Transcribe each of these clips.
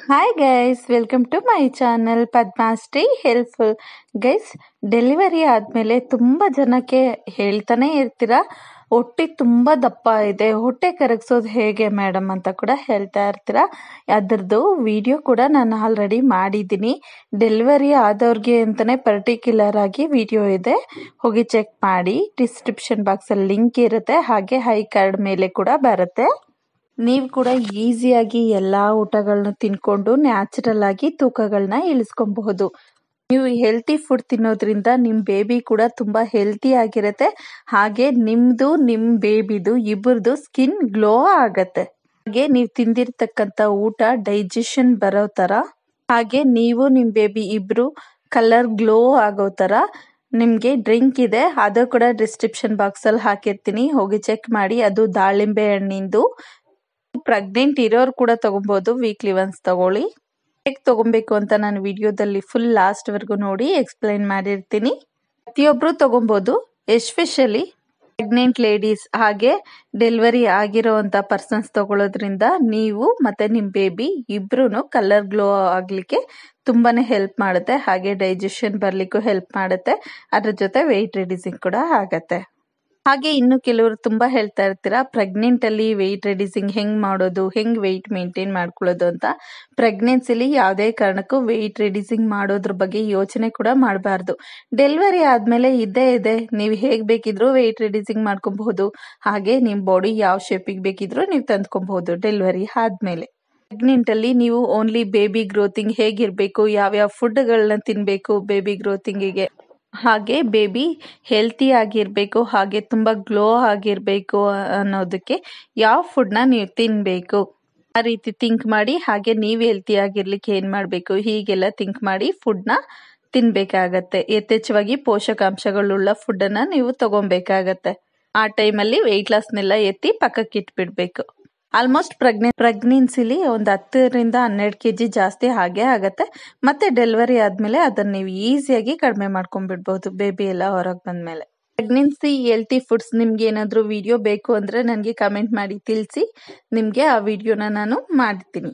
Hi guys, welcome to my channel Padmashri helpful. Guys, delivery ಆದಮೇಲೆ ತುಂಬ ಜನಕ್ಕೆ ಹೇಳ್ತಾನೆ ಇರ್ತೀರಾ, ಹೊಟ್ಟೆ ತುಂಬ ದಪ್ಪ ಇದೆ, ಹೊಟ್ಟೆ ಕರಗಿಸೋದು ಹೇಗೆ ಮೇಡಮ್ ಅಂತ ಕೂಡ ಹೇಳ್ತಾ ಇರ್ತೀರಾ. ಅದರದ್ದು ವಿಡಿಯೋ ಕೂಡ ನಾನು ಆಲ್ರೆಡಿ ಮಾಡಿದ್ದೀನಿ. ಡೆಲಿವರಿ ಆದವ್ರಿಗೆ ಅಂತಲೇ ಪರ್ಟಿಕ್ಯುಲರ್ ಆಗಿ ವಿಡಿಯೋ ಇದೆ, ಹೋಗಿ ಚೆಕ್ ಮಾಡಿ. ಡಿಸ್ಕ್ರಿಪ್ಷನ್ ಬಾಕ್ಸಲ್ಲಿ ಲಿಂಕ್ ಇರುತ್ತೆ, ಹಾಗೆ ಹೈ ಕಾರ್ಡ್ ಮೇಲೆ ಕೂಡ ಬರುತ್ತೆ. ನೀವು ಕೂಡ ಈಸಿಯಾಗಿ ಎಲ್ಲ ಊಟಗಳನ್ನ ತಿನ್ಕೊಂಡು ನ್ಯಾಚುರಲ್ ಆಗಿ ತೂಕಗಳನ್ನ ಇಳಿಸ್ಕೊಬಹುದು. ನೀವು ಹೆಲ್ತಿ ಫುಡ್ ತಿನ್ನೋದ್ರಿಂದ ನಿಮ್ಮ ಬೇಬಿ ಕೂಡ ತುಂಬ ಹೆಲ್ತಿ ಆಗಿರುತ್ತೆ, ಹಾಗೆ ನಿಮ್ಮದು ನಿಮ್ಮ ಬೇಬಿದು ಇಬ್ಬರದು ಸ್ಕಿನ್ ಗ್ಲೋ ಆಗತ್ತೆ. ಹಾಗೆ ನೀವು ತಿಂದಿರ್ತಕ್ಕಂಥ ಊಟ ಡೈಜೆಷನ್ ಬರೋ ಥರ, ಹಾಗೆ ನೀವು ನಿಮ್ಮ ಬೇಬಿ ಇಬ್ಬರು ಕಲರ್ ಗ್ಲೋ ಆಗೋ ಥರ ನಿಮಗೆ ಡ್ರಿಂಕ್ ಇದೆ, ಅದು ಕೂಡ ಡಿಸ್ಕ್ರಿಪ್ಷನ್ ಬಾಕ್ಸಲ್ಲಿ ಹಾಕಿರ್ತೀನಿ, ಹೋಗಿ ಚೆಕ್ ಮಾಡಿ. ಅದು ದಾಳಿಂಬೆ ಹಣ್ಣಿಂದು. ಪ್ರೆಗ್ನೆಂಟ್ ಇರೋರು ಕೂಡ ತಗೊಬಹುದು, ವೀಕ್ಲಿ ಒನ್ಸ್ ತಗೊಳ್ಳಿ. ಹೇಗೆ ತಗೊಬೇಕು ಅಂತ ನಾನು ವಿಡಿಯೋದಲ್ಲಿ ಫುಲ್ ಲಾಸ್ಟ್ ವರೆಗೂ ನೋಡಿ ಎಕ್ಸ್ಪ್ಲೈನ್ ಮಾಡಿರ್ತೀನಿ. ಪ್ರತಿಯೊಬ್ರು ತಗೊಬಹುದು, ಎಸ್ಪೆಷಲಿ ಪ್ರೆಗ್ನೆಂಟ್ ಲೇಡೀಸ್ ಹಾಗೆ ಡೆಲಿವರಿ ಆಗಿರೋಂಥ ಪರ್ಸನ್ಸ್ ತಗೊಳ್ಳೋದ್ರಿಂದ ನೀವು ಮತ್ತೆ ನಿಮ್ಮ ಬೇಬಿ ಇಬ್ರು ಕಲರ್ ಗ್ಲೋ ಆಗ್ಲಿಕ್ಕೆ ತುಂಬಾನೇ ಹೆಲ್ಪ್ ಮಾಡುತ್ತೆ, ಹಾಗೆ ಡೈಜೆಷನ್ ಬರ್ಲಿಕ್ಕೂ ಹೆಲ್ಪ್ ಮಾಡುತ್ತೆ. ಅದ್ರ ಜೊತೆ ವೆಯ್ಟ್ ರಿಡ್ಯೂಸಿಂಗ್ ಕೂಡ ಆಗತ್ತೆ. ಹಾಗೆ ಇನ್ನು ಕೆಲವರು ತುಂಬಾ ಹೇಳ್ತಾ ಇರ್ತೀರಾ, ಪ್ರೆಗ್ನೆಂಟ್ ಅಲ್ಲಿ ವೆಯ್ಟ್ ರಿಡ್ಯೂಸಿಂಗ್ ಹೆಂಗ್ ಮಾಡೋದು, ಹೆಂಗ್ ವೆಯ್ಟ್ ಮೇಂಟೈನ್ ಮಾಡ್ಕೊಳ್ಳೋದು ಅಂತ. ಪ್ರೆಗ್ನೆನ್ಸಿಲಿ ಯಾವುದೇ ಕಾರಣಕ್ಕೂ ವೆಯ್ಟ್ ರಿಡ್ಯೂಸಿಂಗ್ ಮಾಡೋದ್ರ ಬಗ್ಗೆ ಯೋಚನೆ ಕೂಡ ಮಾಡಬಾರ್ದು. ಡೆಲಿವರಿ ಆದ್ಮೇಲೆ ಇದ್ದೇ ಇದೆ, ನೀವು ಹೇಗ್ ಬೇಕಿದ್ರು ವೆಯ್ಟ್ ರಿಡ್ಯೂಸಿಂಗ್ ಮಾಡ್ಕೊಬಹುದು, ಹಾಗೆ ನಿಮ್ಮ ಬಾಡಿ ಯಾವ ಶೇಪಿಗೆ ಬೇಕಿದ್ರು ನೀವು ತಂದ್ಕೊಬಹುದು. ಡೆಲಿವರಿ ಆದ್ಮೇಲೆ ಪ್ರೆಗ್ನೆಂಟ್ ಅಲ್ಲಿ ನೀವು ಓನ್ಲಿ ಬೇಬಿ ಗ್ರೋತಿಂಗ್ ಹೇಗಿರ್ಬೇಕು, ಯಾವ್ಯಾವ ಫುಡ್ಗಳನ್ನ ತಿನ್ಬೇಕು ಬೇಬಿ ಗ್ರೋತಿಂಗಿಗೆ, ಹಾಗೆ ಬೇಬಿ ಹೆಲ್ತಿ ಆಗಿರ್ಬೇಕು, ಹಾಗೆ ತುಂಬಾ ಗ್ಲೋ ಆಗಿರ್ಬೇಕು ಅನ್ನೋದಕ್ಕೆ ಯಾವ ಫುಡ್ನ ನೀವು ತಿನ್ಬೇಕು ಆ ರೀತಿ ಥಿಂಕ್ ಮಾಡಿ, ಹಾಗೆ ನೀವು ಹೆಲ್ತಿ ಆಗಿರ್ಲಿಕ್ಕೆ ಏನ್ ಮಾಡ್ಬೇಕು ಹೀಗೆಲ್ಲ ಥಿಂಕ್ ಮಾಡಿ ಫುಡ್ನ ತಿನ್ಬೇಕಾಗತ್ತೆ. ಯಥೇಚ್ಛವಾಗಿ ಪೋಷಕಾಂಶಗಳುಳ್ಳ ಫುಡ್ಡನ್ನ ನೀವು ತಗೊಬೇಕಾಗತ್ತೆ. ಆ ಟೈಮಲ್ಲಿ ವೆಯ್ಟ್ ಲಾಸ್ನೆಲ್ಲ ಎತ್ತಿ ಪಕ್ಕಕ್ಕೆ ಇಟ್ಬಿಡ್ಬೇಕು. ಆಲ್ಮೋಸ್ಟ್ ಪ್ರೆಗ್ನೆನ್ಸಿಲಿ ಒಂದು 10-12 kg ಜಾಸ್ತಿ ಹಾಗೆ ಆಗತ್ತೆ. ಮತ್ತೆ ಡೆಲಿವರಿ ಆದ್ಮೇಲೆ ಅದನ್ನ ನೀವು ಈಸಿಯಾಗಿ ಕಡಿಮೆ ಮಾಡ್ಕೊಂಡ್ಬಿಡ್ಬಹುದು, ಬೇಬಿ ಎಲ್ಲ ಹೊರಗೆ ಬಂದ್ಮೇಲೆ. ಪ್ರೆಗ್ನೆನ್ಸಿ ಹೆಲ್ತಿ ಫುಡ್ಸ್ ನಿಮ್ಗೆ ಏನಾದರೂ ವಿಡಿಯೋ ಬೇಕು ಅಂದ್ರೆ ನನಗೆ ಕಮೆಂಟ್ ಮಾಡಿ ತಿಳಿಸಿ, ನಿಮಗೆ ಆ ವಿಡಿಯೋನ ನಾನು ಮಾಡ್ತೀನಿ.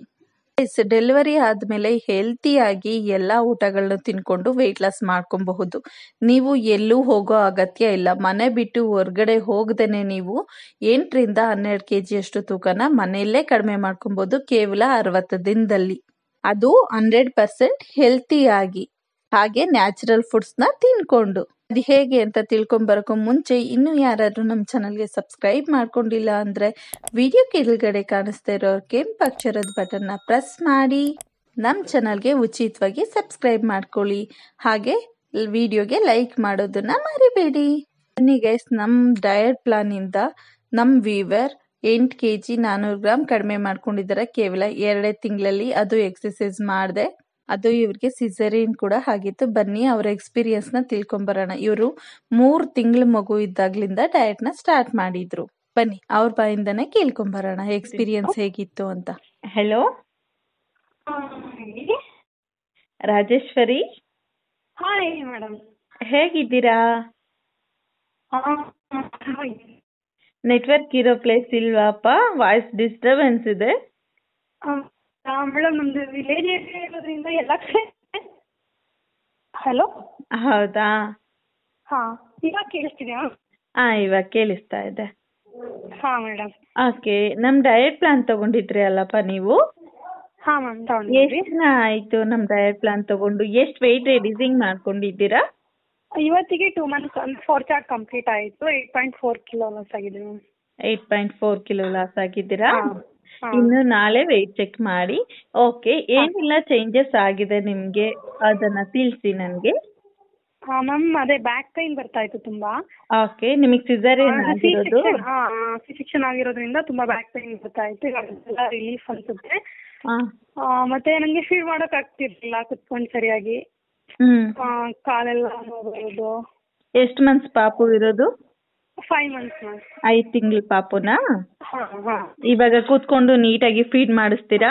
ಡೆಲಿವರಿ ಆದ್ಮೇಲೆ ಹೆಲ್ತಿಯಾಗಿ ಎಲ್ಲ ಊಟಗಳನ್ನ ತಿನ್ಕೊಂಡು ವೆಯ್ಟ್ ಲಾಸ್ ಮಾಡ್ಕೊಬಹುದು. ನೀವು ಎಲ್ಲೂ ಹೋಗೋ ಅಗತ್ಯ ಇಲ್ಲ. ಮನೆ ಬಿಟ್ಟು ಹೊರಗಡೆ ಹೋಗದೇನೆ ನೀವು 8-12 kg ಅಷ್ಟು ತೂಕನ ಮನೆಯಲ್ಲೇ ಕಡಿಮೆ ಮಾಡ್ಕೊಬಹುದು, ಕೇವಲ 60 ದಿನದಲ್ಲಿ. ಅದು 100% ಹೆಲ್ತಿಯಾಗಿ, ಹಾಗೆ ನ್ಯಾಚುರಲ್ ಫುಡ್ಸ್ನ ತಿನ್ಕೊಂಡು. ಅದು ಹೇಗೆ ಅಂತ ತಿಳ್ಕೊಂಬರಕ್ಕೂ ಮುಂಚೆ ಇನ್ನೂ ಯಾರಾದ್ರೂ ನಮ್ಮ ಚಾನಲ್ಗೆ ಸಬ್ಸ್ಕ್ರೈಬ್ ಮಾಡ್ಕೊಂಡಿಲ್ಲ ಅಂದ್ರೆ ವಿಡಿಯೋ ಕೆಳಗಡೆ ಕಾಣಿಸ್ತಾ ಇರೋ ಕೆಂಪು ಅಕ್ಷರದ ಬಟನ್ನ ಪ್ರೆಸ್ ಮಾಡಿ ನಮ್ಮ ಚಾನಲ್ಗೆ ಉಚಿತವಾಗಿ ಸಬ್ಸ್ಕ್ರೈಬ್ ಮಾಡ್ಕೊಳ್ಳಿ, ಹಾಗೆ ವಿಡಿಯೋಗೆ ಲೈಕ್ ಮಾಡೋದನ್ನ ಮರಿಬೇಡಿ. ಬನ್ನಿ ಗೈಸ್, ನಮ್ಮ ಡಯಟ್ ಪ್ಲಾನ್ ಇಂದ ನಮ್ಮ ವೀವರ್ 8 kg 400 ಗ್ರಾಮ್ ಕಡಿಮೆ ಮಾಡ್ಕೊಂಡಿದ್ದಾರೆ ಕೇವಲ 2 ತಿಂಗಳಲ್ಲಿ. ಅದು ಎಕ್ಸಸೈಸ್ ಮಾಡಿದೆ, ಅದು ಇವ್ರಿಗೆ ಸಿಸೇರಿಯನ್ ಕೂಡ ಆಗಿತ್ತು. ಬನ್ನಿ ಅವ್ರ ಎಕ್ಸ್ಪೀರಿಯನ್ಸ್ ನ ತಿಳ್ಕೊಂಬರೋಣ. ಇವರು 3 ತಿಂಗಳ ಮಗು ಇದ್ದಾಗ್ಲಿಂದ ಡಯಟ್ ನ ಸ್ಟಾರ್ಟ್ ಮಾಡಿದ್ರು. ಬನ್ನಿ ಅವ್ರ ಬಾಯಿಂದನೇ ಕೇಳ್ಕೊಂಬರೋಣ ಎಕ್ಸ್ಪೀರಿಯನ್ಸ್ ಹೇಗಿತ್ತು ಅಂತ. ಹೆಲೋ ರಾಜೇಶ್ವರಿ, ಹಾಯ್ ಮೇಡಮ್, ಹೇಗಿದ್ದೀರಾ? ನೆಟ್ವರ್ಕ್ ಇರೋ ಪ್ಲೇಸ್ ಇಲ್ವಾಪ? ವಾಯ್ಸ್ ಡಿಸ್ಟರ್ಬೆನ್ಸ್ ಇದೆ. ಮೇಡಮ್ ನಮ್ದು ವಿಲೇಜ್ ಏರಿಯಾ ಇರೋದ್ರಿಂದ ಎಲ್ಲ ಕಡೆ. ಹಲೋ, ಹೌದಾ? ಹಾ, ಇವಾಗ ಕೇಳಿಸ್ತಿದ್ಯಾ? ಇವಾಗ ಕೇಳಿಸ್ತಾ ಇದೆ. ಹಾ ಮೇಡಮ್. ಓಕೆ, ನಮ್ ಡಯಟ್ ಪ್ಲಾನ್ ತಗೊಂಡಿದ್ರಿ ಅಲ್ಲಪ್ಪ ನೀವು? ಹಾ ಮ್ಯಾಮ್, ತಗೊಂಡಿದ್ವಿ. ಎಷ್ಟು ದಿನ ಆಯ್ತು ನಮ್ ಡಯಟ್ ಪ್ಲಾನ್ ತಗೊಂಡು? ಎಷ್ಟು ವೆಯ್ಟ್ ರಿಡ್ಯೂಸಿಂಗ್ ಮಾಡ್ಕೊಂಡಿದ್ದೀರಾ? ಇವತ್ತಿಗೆ 2 months 4 ಚಾರ್ಟ್ ಕಂಪ್ಲೀಟ್ ಆಯಿತು. 8.4 kg ಲಾಸ್ ಆಗಿದೆ ಮ್ಯಾಮ್. 8.4 kg ಲಾಸ್ ಆಗಿದ್ದೀರಾ? ಇನ್ನು ನಾಳೆ ವೆಯ್ಟ್ ಚೆಕ್ ಮಾಡಿ. ಓಕೆ, ಏನೆಲ್ಲ ಚೇಂಜಸ್ ಆಗಿದೆ ನಿಮ್ಗೆ ಅದನ್ನ ತಿಳಿಸಿ ನನಗೆ. ಹಾ ಮ್ಯಾಮ್, ಅದೇ ಬ್ಯಾಕ್ ಪೈನ್ ಬರ್ತಾ ಇತ್ತು ತುಂಬಾ. ಓಕೆ, ನಿಮಗೆ ಸಿಸೇರಿಯನ್ ಆಗಿರೋದು? ಸಿ-ಸೆಕ್ಷನ್ ಆಗಿರೋದ್ರಿಂದ ತುಂಬಾ ಬ್ಯಾಕ್ ಪೈನ್ ಬರ್ತಾ ಇತ್ತು. ಇವಾಗ ರಿಲೀಫ್ ಅನ್ಸುತ್ತೆ. ಮತ್ತೆ ನನಗೆ ಫೀಡ್ ಮಾಡಕ್ ಆಗ್ತಿರ್ಲಿಲ್ಲ ಕುತ್ಕೊಂಡು ಸರಿಯಾಗಿ. ಕಾಲೆಲ್ಲ ನೋವು ಬರೋದು. ಎಷ್ಟು ಮಂತ್ಸ್ ಪಾಪು ಇರೋದು? 5 months ಮ್ಯಾಮ್. 5 ತಿಂಗಳ ಪಾಪುನಾ? ಇವಾಗ ಕೂತ್ಕೊಂಡು ನೀಟಾಗಿ ಫೀಡ್ ಮಾಡಿಸ್ತೀರಾ?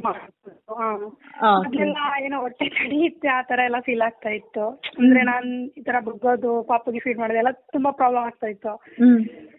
ಏನೋ ಹೊಟ್ಟೆ ತಡೆಯುತ್ತೆ ಆ ತರ ಎಲ್ಲ ಫೀಲ್ ಆಗ್ತಾ ಇತ್ತು. ಅಂದ್ರೆ ನಾನ್ ಈ ತರ ಬುಗ್ಗೋದು, ಪಾಪುಗೆ ಫೀಡ್ ಮಾಡೋದು ಎಲ್ಲ ತುಂಬಾ ಪ್ರಾಬ್ಲಮ್ ಆಗ್ತಾ ಇತ್ತು.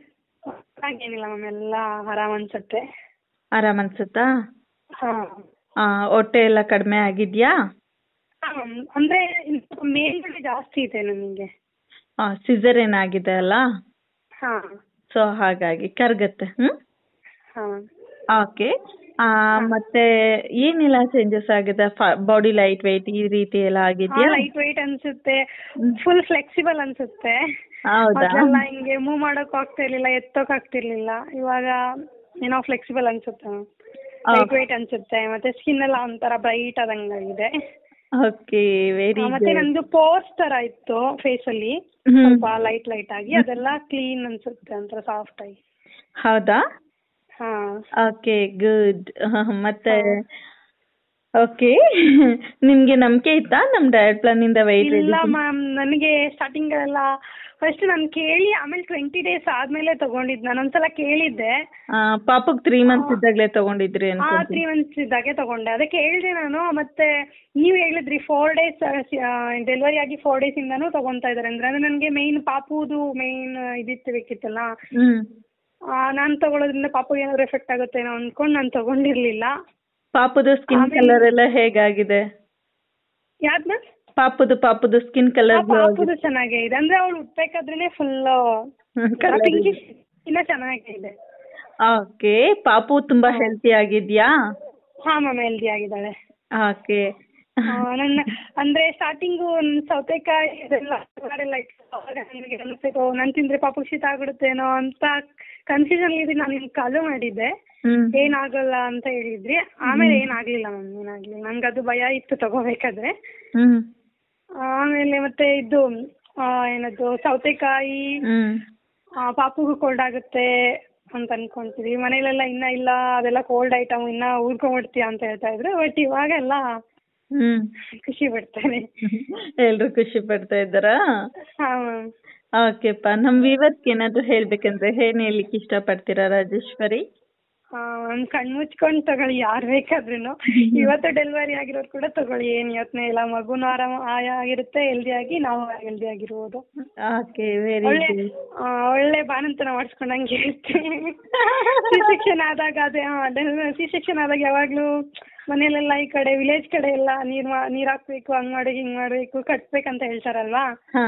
ಹಾಗೇನಿಲ್ಲ ಮ್ಯಾಮ್, ಎಲ್ಲ ಆರಾಮ್ ಅನ್ಸುತ್ತೆ. ಆರಾಮ್ ಅನ್ಸುತ್ತಾ? ಹೊಟ್ಟೆ ಎಲ್ಲ ಕಡಿಮೆ ಆಗಿದ್ಯಾ? ಅಂದ್ರೆ ಮೇಲ್ಗಡೆ ಜಾಸ್ತಿ ಇದೆ ನನಗೆ. ಸಿಸರೇನ್ ಆಗಿದೆ ಅಲ್ಲ, ಹಾ ಸೊ ಹಾಗಾಗಿ ಕರ್ಗತ್ತೆ. ಹಾ ಓಕೆ. ಮತ್ತೆ ಏನೆಲ್ಲ ಚೇಂಜಸ್ ಆಗಿದೆ? ಬಾಡಿ ಲೈಟ್ ವೆಯ್ಟ್ ಈ ರೀತಿ ಎಲ್ಲ ಆಗಿದ್ಯಾ? ಲೈಟ್ ವೆಯ್ಟ್ ಅನ್ಸುತ್ತೆ, ಫುಲ್ ಫ್ಲೆಕ್ಸಿಬಲ್ ಅನ್ಸುತ್ತೆ. ಹೌದಾ? ಮೊದ್ಲೆಲ್ಲ ಹಿಂಗೆ ಮೂವ್ ಮಾಡಕ್ ಆಗ್ತಾ ಇರ್ಲಿಲ್ಲ, ಎತ್ತೋಕ್ ಆಗ್ತಿರ್ಲಿಲ್ಲ. ಇವಾಗ ಏನೋ ಫ್ಲೆಕ್ಸಿಬಲ್ ಅನ್ಸುತ್ತೆ, ಲೈಟ್ ವೆಯ್ಟ್ ಅನ್ಸುತ್ತೆ. ಮತ್ತೆ ಸ್ಕಿನ್ ಎಲ್ಲ ಒಂಥರ ಬ್ರೈಟ್ ಆದಂಗಾಗಿದೆ. ಓಕೆ, ವೆರಿ ಮತ್ತೆ ಗುಡ್. ನಂದು ಪೋರ್ಸ್ ತರ ಇತ್ತು ಫೇಸ್ ಅಲ್ಲಿ, ಸ್ವಲ್ಪ ಲೈಟ್ ಲೈಟ್ ಆಗಿ ಅದೆಲ್ಲ ಕ್ಲೀನ್ ಅನ್ಸುತ್ತೆ, ಒಂಥರ ಸಾಫ್ಟ್ ಆಗಿ. ಹೌದಾ? ಹಾ ಓಕೆ, ಗುಡ್. ಮತ್ತೆ ಓಕೆ, ನಿಮ್ಗೆ ನಂಬಿಕೆ ಇತ್ತಾ ನಮ್ ಡಯಟ್ ಪ್ಲಾನ್ ಇಂದ ವೆಯ್ಟ್? ಇಲ್ಲ ಮ್ಯಾಮ್, ನನಗೆ ಸ್ಟಾರ್ಟಿಂಗ್ ಎಲ್ಲ ಫಸ್ಟ್ ನಾನು ಕೇಳಿ ಆಮೇಲೆ 20 days ಆದ್ಮೇಲೆ ತಗೊಂಡಿದ್ದು. ನಾನು ಒಂದ್ಸಲ ಕೇಳಿದ್ದೆ. ಪಾಪಕ್ 3 months ಇದ್ದಾಗಲೇ ತಗೊಂಡಿದ್ರಿ ಅನ್ಕೊಂತೀನಿ. 3 months ಇದ್ದಾಗೆ ತಗೊಂಡೆ. ಅದಕ್ಕೆ ಹೇಳಿದೆ ನಾನು. ಮತ್ತೆ ನೀವು ಹೇಳಿದ್ರಿ 4 days ಡೆಲಿವರಿ ಆಗಿ 4 days ಇಂದಾನು ತಗೊಂತಾ ಇದಾರೆ ಅಂದ್ರೆ ನನಗೆ ಮೇನ್ ಪಾಪುದು ಮೇನ್ ಇದಿತ್ತು ಬೇಕಿತ್ತಲ್ಲ. ನಾನು ತಗೊಳ್ಳೋದ್ರಿಂದ ಪಾಪುಗೆ ಏನಾದ್ರು ಎಫೆಕ್ಟ್ ಆಗುತ್ತೇನೋ ಅನ್ಕೊಂಡು ನಾನು ತಗೊಂಡಿರ್ಲಿಲ್ಲ. ಪಾಪುದು ಸ್ಕಿನ್ ಕಲರ್ ಎಲ್ಲ ಹೇಗಾಗಿದೆ? ಯಾವ್ದು ಮ್ಯಾಮ್? ಪಾಪುದು ಸ್ಕಿನ್ ಕಲರ್ ಪಾಪುದು ಚೆನ್ನಾಗೇ ಇದೆ. ಅಂದ್ರೆ ಅವಳು ಹುಟ್ಟಬೇಕಾದ್ರೇನೆ ಫುಲ್ ಪಿಂಕಿಶ್, ಇನ್ನ ಚೆನ್ನಾಗೇ ಇದೆ. ಓಕೆ, ಪಾಪು ತುಂಬಾ ಹೆಲ್ತಿ ಆಗಿದ್ಯಾ? ಹಾ ಮ್ಯಾಮ್, ಹೆಲ್ದಿ ಆಗಿದ್ದಾಳೆ. ಓಕೆ. ನನ್ನ ಅಂದ್ರೆ ಸ್ಟಾರ್ಟಿಂಗು ಸೌತೆಕಾಯಿ ಇದೆಲ್ಲ ನಾನು ತಿಂದ್ರೆ ಪಾಪು ಶೀತ ಆಗ್ಬಿಡುತ್ತೇನೋ ಅಂತ ಕನ್ಫ್ಯೂಷನ್ ಇದೆ. ನಾನು ನಿಮ್ಗೆ ಕಾಲು ಮಾಡಿದ್ದೆ, ಏನಾಗಲ್ಲ ಅಂತ ಹೇಳಿದ್ರಿ. ಆಮೇಲೆ ಏನಾಗ್ಲಿಲ್ಲ ಮ್ಯಾಮ್, ಏನಾಗ್ಲಿಲ್ಲ. ನನ್ಗೆ ಅದು ಭಯ ಇತ್ತು ತಗೋಬೇಕಾದ್ರೆ. ಆಮೇಲೆ ಮತ್ತೆ ಇದು ಏನದು ಸೌತೆಕಾಯಿ ಪಾಪುಗೂ ಕೋಲ್ಡ್ ಆಗುತ್ತೆ ಅಂತ ಅನ್ಕೊಂತೀವಿ. ಮನೇಲೆಲ್ಲ ಇನ್ನ ಇಲ್ಲ, ಅದೆಲ್ಲ ಕೋಲ್ಡ್ ಐಟಮ್ ಇನ್ನ ಉಳ್ಕೊಂಡ್ಬಿಡ್ತೀಯ ಅಂತ ಹೇಳ್ತಾ ಇದ್ರು. ಬಟ್ ಇವಾಗೆಲ್ಲ ಖುಷಿ ಪಡ್ತಾರೆ, ಎಲ್ರು ಖುಷಿ ಪಡ್ತಾ ಇದ್ದಾರಾ? ಹಾ ಮ್ಯಾಮ್. ಓಕೆಪ್ಪ, ನಮ್ ವ್ಯೂವರ್ಸ್ಗೆ ಏನಾದ್ರು ಹೇಳ್ಬೇಕಂದ್ರೆ ಏನ್ ಹೇಳ್ಲಿಕ್ಕೆ ಇಷ್ಟ ಪಡ್ತೀರಾ ರಾಜೇಶ್ವರಿ? ಒಂದ್ ಕಣ್ ಮುಚ್ಕೊಂಡ್ ತಗೊಳ್ಳಿ, ಯಾರು ಬೇಕಾದ್ರೂ. ಇವತ್ತು ಡೆಲಿವರಿ ಆಗಿರೋರು ಕೂಡ ತಗೊಳ್ಳಿ, ಏನ್ ಯೋಚನೆ ಇಲ್ಲ. ಮಗುನು ಆರಾಮ ಆಗಿರುತ್ತೆ, ಹೆಲ್ದಿ ಆಗಿ ನಾವು ಹೆಲ್ದಿ ಆಗಿರ್ಬೋದು. Okay, very good. ಒಳ್ಳೆ ಬಾಣಂತನ ಮಾಡಿಸ್ಕೊಂಡಂಗೆ ಇರುತ್ತೆ. ಸಿ-ಸೆಕ್ಷನ್ ಆದಾಗ ಸಿ-ಸೆಕ್ಷನ್ ಆದಾಗ ಯಾವಾಗ್ಲೂ ಮನೇಲೆಲ್ಲ ಈ ಕಡೆ ವಿಲೇಜ್ ಕಡೆ ಎಲ್ಲ ನೀರ್ ಹಾಕ್ಬೇಕು, ಹಂಗ್ ಮಾಡಿ ಹಿಂಗ್ ಮಾಡ್ಬೇಕು, ಕಟ್ಬೇಕಂತ ಹೇಳ್ತಾರಲ್ವಾ.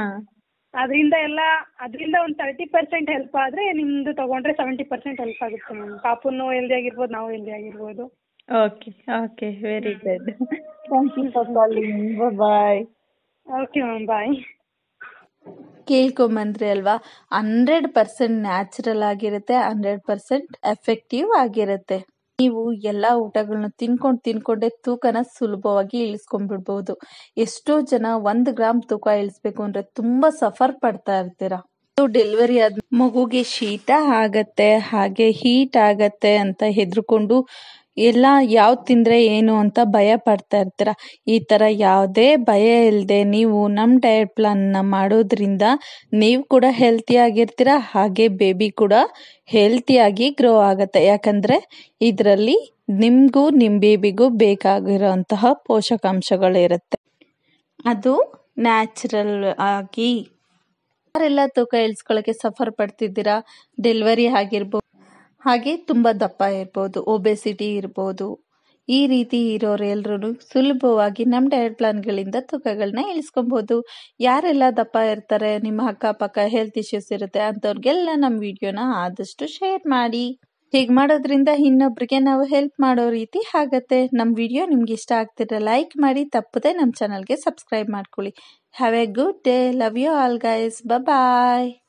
ಅದರಿಂದ ಒಂದು 30% ಹೆಲ್ಪ್ ಆದ್ರೆ ನಿಮ್ದು ತಗೊಂಡ್ರೆ 70% ಹೆಲ್ಪ್ ಆಗುತ್ತೆ ಮ್ಯಾಮ್. ಪಾಪುನು ಹೆಲ್ದಿ ಆಗಿರ್ಬೋದು, ನಾವು ಹೆಲ್ದಿ ಆಗಿರ್ಬೋದು. Okay okay, very good. Thank you for calling. Bye. Okay ma'am, bye. ಕೇಳ್ಕೊಂಬಂದ್ರಿ ಅಲ್ವಾ? 100% ನ್ಯಾಚುರಲ್ ಆಗಿರುತ್ತೆ, 100% ಎಫೆಕ್ಟಿವ್ ಆಗಿರುತ್ತೆ. ನೀವು ಎಲ್ಲ ಊಟಗಳನ್ನ ತಿನ್ಕೊಂಡೇ ತೂಕನ ಸುಲಭವಾಗಿ ಇಳಿಸ್ಕೊಂಡ್ಬಿಡ್ಬಹುದು. ಎಷ್ಟೋ ಜನ 1 ಗ್ರಾಮ್ ತೂಕ ಇಳಿಸ್ಬೇಕು ಅಂದ್ರೆ ತುಂಬಾ ಸಫರ್ ಪಡ್ತಾ ಇರ್ತೀರಾ. ಡೆಲಿವರಿ ಆದ ಮಗುಗೆ ಶೀತ ಆಗತ್ತೆ, ಹಾಗೆ ಹೀಟ್ ಆಗತ್ತೆ ಅಂತ ಹೆದರ್ಕೊಂಡು ಎಲ್ಲ ಯಾವ್ದು ತಿಂದ್ರೆ ಏನು ಅಂತ ಭಯ ಪಡ್ತಾ ಇರ್ತೀರ. ಈ ತರ ಯಾವುದೇ ಭಯ ಇಲ್ಲದೆ ನೀವು ನಮ್ಮ ಡಯಟ್ ಪ್ಲಾನ್ನ ಮಾಡೋದ್ರಿಂದ ನೀವು ಕೂಡ ಹೆಲ್ತಿ ಆಗಿರ್ತೀರ, ಹಾಗೆ ಬೇಬಿ ಕೂಡ ಹೆಲ್ತಿಯಾಗಿ ಗ್ರೋ ಆಗತ್ತೆ. ಯಾಕಂದ್ರೆ ಇದರಲ್ಲಿ ನಿಮಗೂ ನಿಮ್ಮ ಬೇಬಿಗೂ ಬೇಕಾಗಿರೋಂತಹ ಪೋಷಕಾಂಶಗಳಿರುತ್ತೆ. ಅದು ನ್ಯಾಚುರಲ್ ಆಗಿ. ಯಾರೆಲ್ಲ ತೂಕ ಇಳಿಸ್ಕೊಳ್ಳೋಕೆ ಸಫರ್ ಪಡ್ತಿದ್ದೀರಾ, ಡೆಲಿವರಿ ಆಗಿರ್ಬೋದು, ಹಾಗೆ ತುಂಬ ದಪ್ಪ ಇರ್ಬೋದು, ಒಬೆಸಿಟಿ ಇರ್ಬೋದು, ಈ ರೀತಿ ಇರೋರೆಲ್ಲರೂ ಸುಲಭವಾಗಿ ನಮ್ಮ ಡಯಟ್ ಪ್ಲಾನ್ಗಳಿಂದ ತೂಕಗಳನ್ನ ಇಳಿಸ್ಕೊಬೋದು. ಯಾರೆಲ್ಲ ದಪ್ಪ ಇರ್ತಾರೆ, ನಿಮ್ಮ ಅಕ್ಕಪಕ್ಕ ಹೆಲ್ತ್ ಇಶ್ಯೂಸ್ ಇರುತ್ತೆ ಅಂಥವ್ರಿಗೆಲ್ಲ ನಮ್ಮ ವಿಡಿಯೋನ ಆದಷ್ಟು ಶೇರ್ ಮಾಡಿ. ಹೀಗೆ ಮಾಡೋದ್ರಿಂದ ಇನ್ನೊಬ್ರಿಗೆ ನಾವು ಹೆಲ್ಪ್ ಮಾಡೋ ರೀತಿ ಆಗತ್ತೆ. ನಮ್ಮ ವಿಡಿಯೋ ನಿಮ್ಗೆ ಇಷ್ಟ ಆಗ್ತಿದ್ರೆ ಲೈಕ್ ಮಾಡಿ, ತಪ್ಪದೆ ನಮ್ಮ ಚಾನಲ್ಗೆ ಸಬ್ಸ್ಕ್ರೈಬ್ ಮಾಡ್ಕೊಳ್ಳಿ. Have a good day. Love you all guys. Bye.